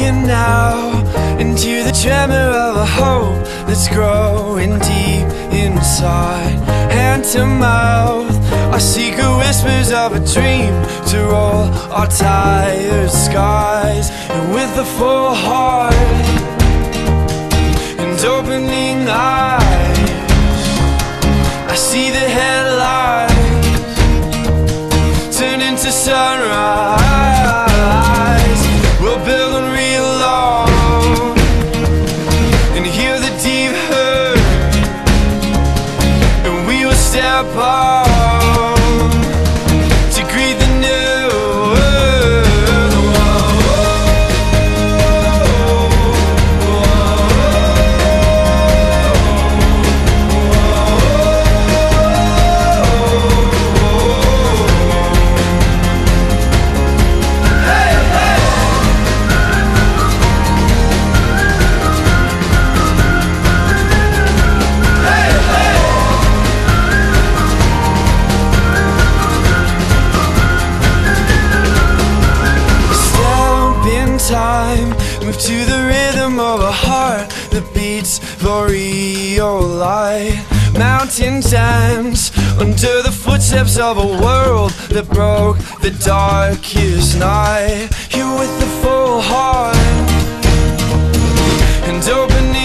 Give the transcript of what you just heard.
Looking now into the tremor of a hope that's growing deep inside. Hand to mouth, our secret whispers of a dream to roll our tired skies. And with a full heart and opening eyes, I see the headlights turn into sunrise. We'll build and reload and hear the deep hurt, and we will step on to greet the new. Time, move to the rhythm of a heart that beats for real light. Mountains dance under the footsteps of a world that broke the darkest night. Here with the full heart and opening